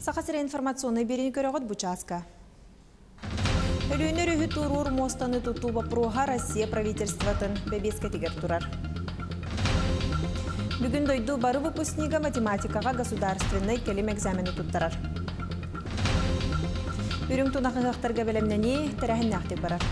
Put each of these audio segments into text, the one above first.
Сақасыра информационный берені көріғыд бұчаска. Өлінер үхі тұрур мостаны тұту бапыруға Россия правительстватын бәбеске тегер тұрар. Бүгін дойду бары выпускнига математикаға государственный келем экзамені тұттарар. Үрім тұнақығақтарға бәлемнені тәрәхін нәқтек барар.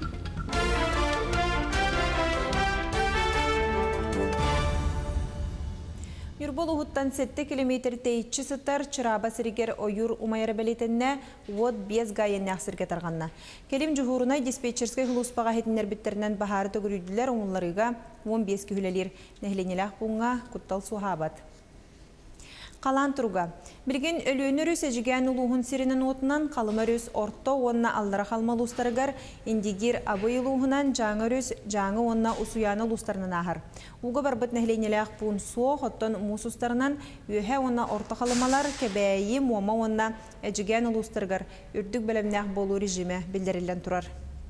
Юрбол ұғыттан 7 километр тейітші сыттар чыраба сірігер ойыр умайыры бәлетінне от 5 ғайын нәқсірге тарғанна. Келім жүғырынай диспетчерскай ғылуспаға хетінер біттерінен бағары төгірүйділер оңыларыға 15 күхілелер. Нәхленеләқ бұңға құттал суғабат. Қалан тұруға. Бірген өліөнер өс әжіген ұлуғын сирінің отынан қалымар өс орто онына аллара қалмалы ұстарығар, индигер абой ұлуғынан жаңыр өс жаңы онына ұсуяны ұлыстарынан ағыр. Уға барбыт нәхленеләқ бұн суық оттон мұс ұстарынан өйе онына орто қалымалар кәбәйі мұама онына әжіген ұлыстарығар үрдік бәлемнәқ болу режимі білдерілден тұрар.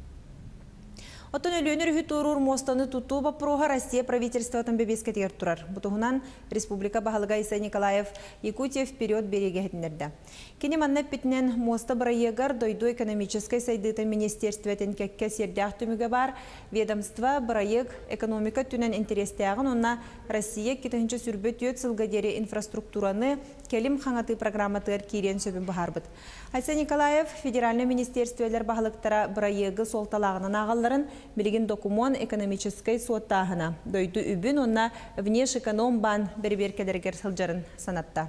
Оттон өлөнер үхі тұрур мостаны тұту бапыруға Россия правительствотын бебеске тегер тұрар. Бұтығынан Республика Бағалыға Иса Николаев Якутия вперед береге хетінерді. Кені маннап бітінен моста бірайегар дойду экономической сайдыты министерстветін кәкке сердяқ түмігі бар. Ведомство бірайег экономика түнен интерестіғын онна Россия кетінші сүрбет өт сылғадері инфраструктураны келім қаңаты программатығыр кейрен сөбін бұхарбыд. Иса Николаев федеральный министерствелер бағалықтара бірайегі солталағынан ағаларын билигин документ экономической соттағына. Дойду үбін онна внешэкономбан берберкелергер сылжарын санатта.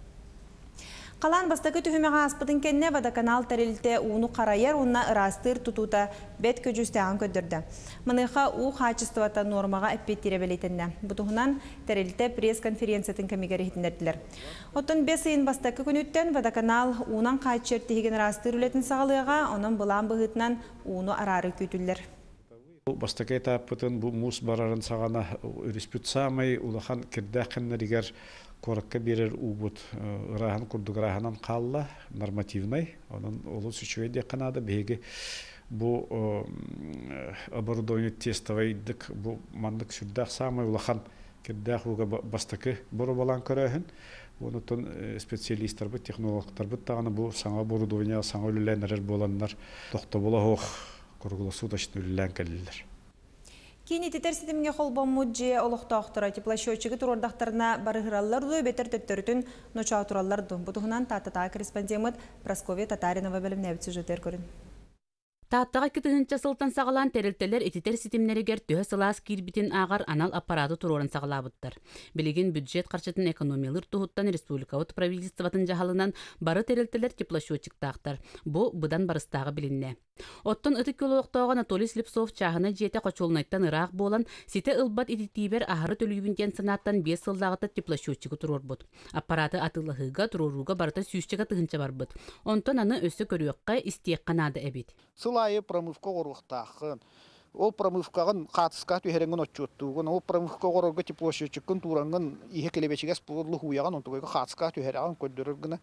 Қалан бастакы түхімеға аспытын кенне водоканал тәрелте уыну қарайер онна ырастыр тұтута бет көжістіған көдірді. Мұныға у қачыстывата нормаға әппеттері бәлетінді. Бұтығынан тәрелте пресс-конференциятын кәмегері хетіндерділер. Оттын 5 айын бастакы күніттен водоканал уынан қачыр тегін ырастыр үлетін сағалыға, оның бұлан бұғытынан уыну арары көтілдер. Бастакай таппытын бұл мұс барарын сағана үріспүт самай улахан кірдәқіннерігер коракка берер убут ырахан курдук ыраханан қалла нормативный, onun олу сүчуе деқанады беге бұл оборудование тестовайдық бұл мандық сүрдәқ самай улахан кірдәқ уға бастакы бұры балан көрәхін. Онытын специалисттар бұд, технологтар бұд тағаны бұл саңа оборудование, саңа өліләнерер боланлар тоқта бола хоқ құрғылысу дашын өлілән кәлілер. Кейні тетер сетімге қолбан мұджи олықта ақтыра теплосчетчігі тұрордақтарына барығыралларды бетер төттөрітін ноча тұралларды. Бұтығынан татата корреспондент Прасковья Татаринова бөліміне әбітсі жөтер көрін. Тааттаға кетігінші сылтан сағалан тәрілтелер ететер сетімнерігер түйе сылас кирбитін ағар анал аппараты тұрорын сағалабыттар. Білеген бюджет қаршатын экономиялыр тұғыттан республикауыт правительстватын жағалынан бары тәрілтелер теплосчетчик тақтар. Бұ бұдан барыстағы білінне. Оттон ытык көлоқтауға Анатолий Слепцов чағына жете қочолнайттан ырақ болан, сете ылбат ететибер ағыры төлүйбінген санаттан 5 сылдағыта теплосчетчигі тұрор бұд. Аппараты атылығыға тұроруға барыта сүйістіға тұғынша бар бұд. Онтон аны өсі көріөққа істек қанады әбет. Сылайы промывка ғоруқтақын. Ол промывкағын қатысқа түйеренген отчеттуғын, ол промывка ғорорға теплосчетчикін тураңын ihe келебечігес бұлы хуяған, онтығыға қатысқа түйереген көддірігіні.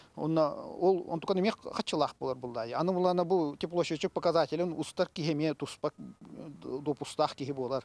Ол онтукан еме қатшылақ болар бұлдай. Аны бұлана бұл теплосчетчик показателін ұстар кихеме тұспақ допустақ кихе болар.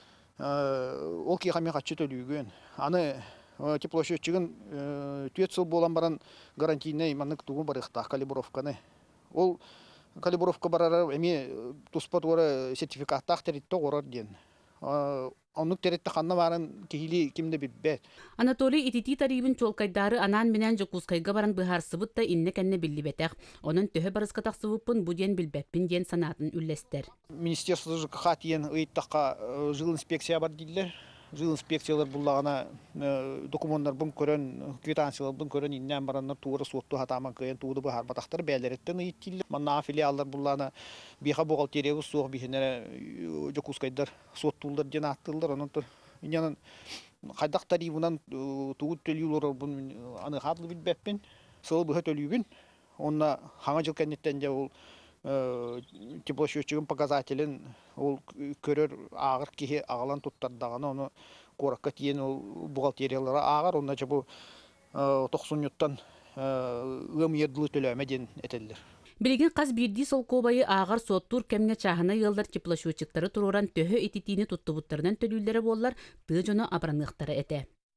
Ол кихеме қатшы төлүйген. Аны теплосчетчигін түйет сыл болан баран гарантийный манық туғы барықтақ калибровканы. Ол калибровка барар еме тұспат оры сертификаттақ тәрітті орар ден. Онук теретті қанна барын кейлі кімді бітбәт. Анатолий итити тарибін чолкайдары анан менен жокускайга баран быхар сыбытта инне кәнне білі бәтәқ. Оның төһі барысқатақ сывыппын бұден білбәппін ден санатын үлләстер. Министерство ЖКХ тиен ұйттаққа жыл инспекция бар дейділер. Жыл инспекциялар бұллағына документтар бұн көрін, квитанциялар бұн көрін иннен бараннар туыры суотту хатаман көйен туыды бұхар батақтар бәлереттен ұйттілер. Манна филиалдар бұллағына биха бұғалтерегі суық бихенері жокускайдар суоттулдар ден аттылдар. Иннен қайдақтар ивынан туғыт төлеулер бұн аны қадылы білбәппен, сылы бұға төлеуін. Онна хаңа жыл кәнеттен де ол теплосчетчигин показателин ол көрөр агыр кихи агалан туттардаганы оны коракка тиен ол бухгалтериялары агар онда же бу 90-юттан ым ердылы төлөмеден этелдер. Билген қаз бирди сол кобайы ағар соттур кемне чахына йылдар теплосчетчиктары туруран төһө ититини туттубуттарынан төлүүлері боллар тыжоно абранықтары эте.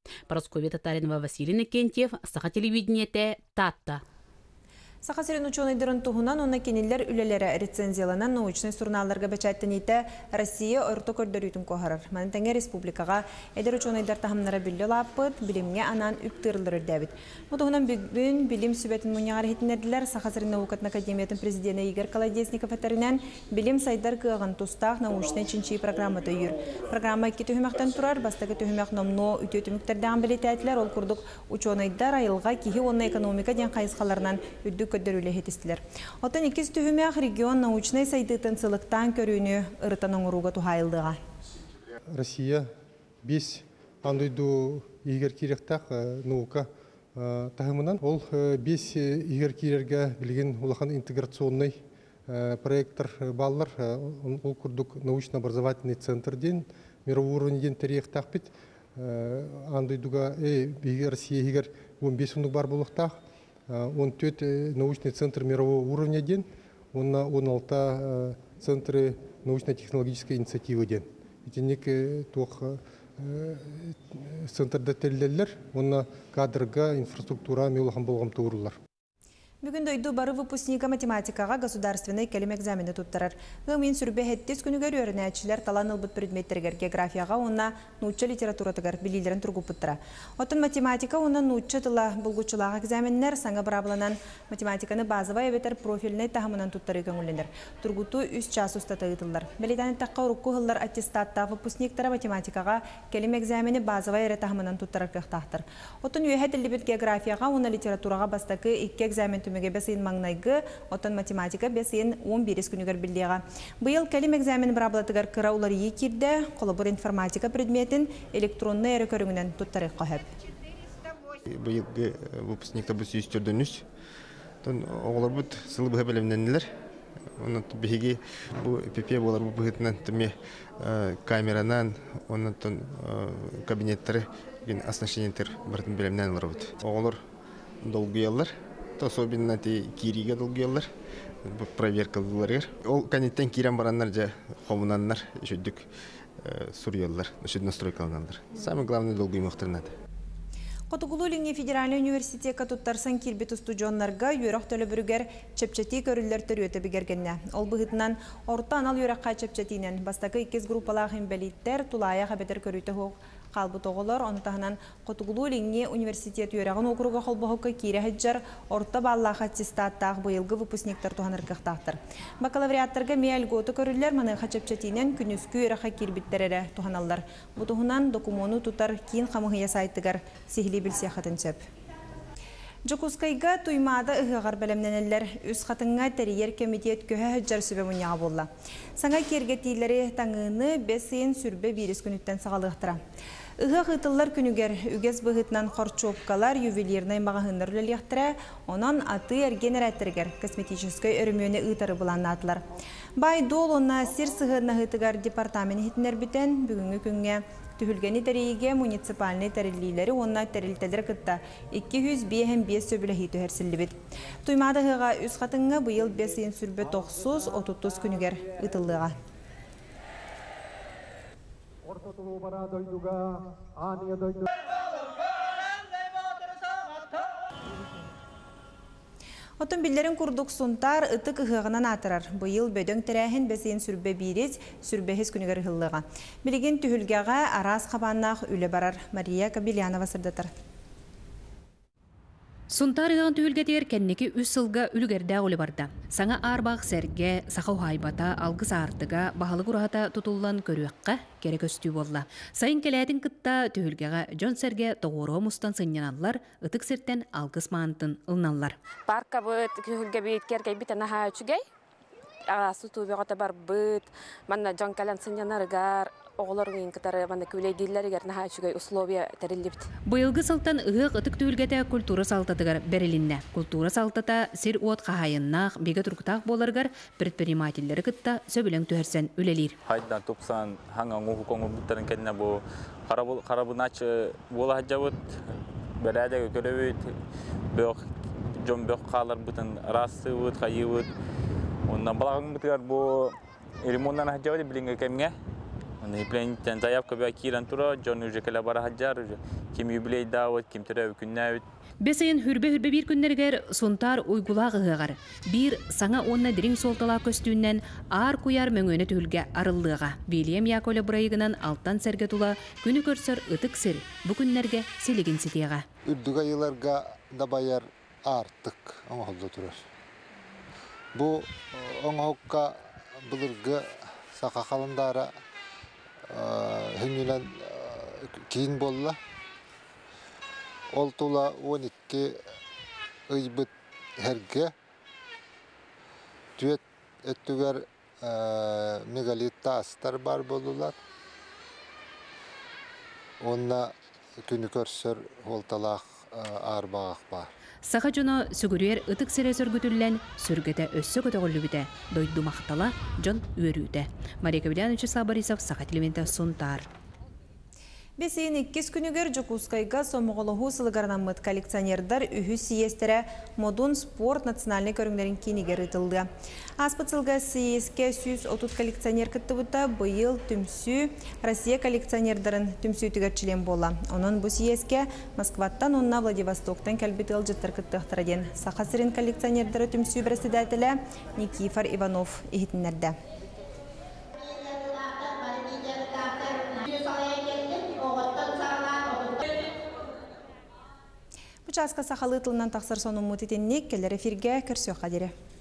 Парасковья Татаринова, Василий Никентьев, Саха телевидениете, Татта. Сақасырын ученыйдырын туғынан оны кенелер үлелері рецензияланан научный журналларға бәчәттен еті Россия орто көрдөрүйтін қоғарыр. Манытаңа республикаға әлер ученыйдар тахымнара білі лаппыт, білімге анан үптірілдір дәбіт. Мұтығынан бүгін білім сүбетін мұнияғар хетінерділер Сақасырын наукатын академиятын президенті Игорь Колодесников әтәрінен білім сайдар кығын тұстақ научный чинчи программаты үйір. Программа 2 түйімектен тұрар, бастағы түйімек номно үті өтіміктерден білеті әтілер, ол күрдік ученыйдар айылға кейі онна экономика ден қайысқаларынан үдді көддөрүле хетистилер. Отан 2 түйімек регион научный сайдытын сылықтан көрүүнү ырытанын ұруға тухайылдыға. Россия 5 андойду игер киректақ наука тахымынан. Ол 5 игер кирерге білген улахан интеграционный проекттар баллар. Ол күрдік научно-образовательный центр ден, мировой уровень тарихтақ бит. Андойдуға Россия игер 15 ұндық бар болықтақ. Он 4 научный центр мирового уровня ден, он 16 центры научно-технологической инициативы ден. Итинек тох центр детеллер, он кадрга инфраструктура меулахан болгам туурулар. Бүгін дөйді бары выпускника математикаға государственный кәлім экзамены туттарар. Ғымын сүрбе хеттес күнігер өріне әтшілер талан ылбыт предметтергер географияға онна нұтча литературатығар білейлерін тұрғы бұттыра. Отын математика онна нұтча тыла бұлғычылағы экзаменнер саңа бұрабыланан математиканы базовай әветер профиліне тағымынан туттары көңіленер. Тұрғыту 3 час ұстаты ұтылар. Бәлетәні таққа ұрыққы ғылдар аттестатта выпускниктара математикаға кәлім экзамені базовай әрі тағымынан туттарар кықтақтыр. Отын үйе әтілі географияға онна литератураға бастақы 2 экзамен түмеге бәсейін маңнайғы, отын математика бәсейін 11 күнігер білдеға. Бұйыл кәлім экзамен бұрабылатығар кыра олар екерді, қолыбыр информатика предметін электронны әрі көріңінен тұттары қағып. Бұйылғы выпускникта бұл сүйістердіңіз. Оғылар бұд сылы бұға бәлемненілер. Оны бігеге бұл ПП болар бұл бұғытынан түме камеранан, оны кабинеттері оснащениеттер бұрытын бәлемненілер бұд. Оғылар долгыялар. Особенно те кириге долгиялар, проверкалылар. Ол канеттен кирен бараннар жа хомунаннар, жүддік сурьялар, жүд настройкаланандар. Самый главный долгий мөхтірнады. Котугулулинге федеральный университетка туттарсан кирбет студионнарга юрак төлі бүрігер чепчети көрілер түрі өті бігергенне. Ол бұғытынан орта анал юракқа чепчетинен бастақы 2 группалағын бәлиттер тулая қабетер көріті хоқ қалбы тоғылар. Онытағынан Котугулулинге университет юрағын окруға қолбағыққа кире хеджар орта баллаға аттестаттағы бұйылғы выпускниктар туғаныр қықтақтыр. Бакалавриаттарға мейл готы көрілер маныға чепчетинен күнүскү юраққа кирбеттерері туғаналар. Бұтығынан документу тұтар кейін қамығыя сайтығар сихли білсе қатын сөп. Жокускайга туймада ыгығар бәлемненелер үз қатынға тәрейер комитет көһі хүджар сөбе мұнyağa болла. Саңа кергетейлері таңыны бәсейін сүрбе вирус күніттен сағалықтыра. Ыгық ұтылар күнігер үгез бұғытнан қорчопкалар ювелирнай мағahындар үлелектірі, онан аты әрген әрәттіргер косметической өрімөне ұтары бұланны атылар. Бай дол онна сир сығырна ғытығар департамент хетінер бітен бүгінгі күнге Түхілгені тәрейге муниципальный тәрелейлері онна тәрелтәдір күтті 205 сөбілі төхерсілі бет. Туймадығыға үз қатыңға бұйыл 5 сүрбе 930 күнігер ұтылыға. Отын биллерин курдук сунтар ытык ыхығынан атырар. Бұйыл бөдөң тірәхін бәсейін сүрбе бейрез, сүрбе хес күнігер ғылыға. Білеген түхілгеға арас қабаннақ үлі барар. Мария Кабилянова сырдатыр. Сунтар ыған түхілгетер кәннекі үс сылға үлгерді олы барда. Саңа арбақ сәрге, сақау хайбата, алғыз артыға, бағалы құрағата тұтылан көріққа керек өстүү болла. Сайын кәләдің күтта түхілгеға жон сәрге тоғыру мұстан сынянанлар, ытық сәрттен алғыз маантын ылналар. Парка бұд түхілге бейт кергей бітін аға өчігей. Ағасы тубеғата бар бұд, манна жон кәлән сынянарығар, оғыларың кітары манна көлей дейлерігер наға өчігей условия тәріліпт. Бұйылғы салтан ұғық ытық түхілгеті культура салтатығар бәрілінне. Культура салтата сир уот қағайыннақ, беге тұрқтақ боларғар предпринимательдері күтта сөбілің түхерсен үлелер. Хайдан тупсан хаңан ұғы коңы бұттарын кәдіне бұл қарабыначы бола хаджабыт, бәрәдегі көребет, жон бөқ қалар бұтын расы бұт, қайы бұт. Ондан балағың бұтығар бұл ремонтан хаджабыт білінгі кәмге. Пленниттен заявка бә кирен тура, жон уже келе бара хаджар, ким юбилей давыт, ким төрәбі күннәбіт. Бесайын хүрбе бир күннергер сонтар уйгулагыгар. Бир саңа онна дирин солтала көстүүннән ар куяр мөңөне түлгә арыллыга. Вильям Яковлев брайыгынан алтан сәргә тула күнү көрсөр ытык сер. Бу күннәргә селеген ситега. Үрдүгә йылларга да баяр артык оңолду турар. Бу оңокка булырга сака калындара хөнүлән кийин болла. Ол тула 12 ыйбыт herge tüet öttüger megalit taşlar var bolular. Onna günü körsör holtalaq arbağaq var. Саха жоно сүгүрер ытык сере сөргүтүллен сүргөтө өссө көтөгөлүбүтэ дойду мактала жон үйөрүүтэ. Мария Кабидянович Сабарисов, Саха телевизионда Сунтар. Бесейін 2 күнігер Жокускайга сомоголоху сылыгарнамыт коллекционердар үхі сиестере модун спорт национальный көріңдерін кенегер ытылды. Аспыцылға сиеске 130 коллекционер кіттібіта бұйыл түмсі Россия коллекционердарын түмсі түгерчілен бола. Onun bu сиеске Москваттан, онна Владивостоктан кәлбетіл жыттар кіттіқтіраден. Сақасырын коллекционердары түмсі бірісідәтілі Никифор Иванов ехетінлерді. Бұчасқа сақалы тылынан тақсыр соның мұтетеннек келер эфирге көрсөк қадері.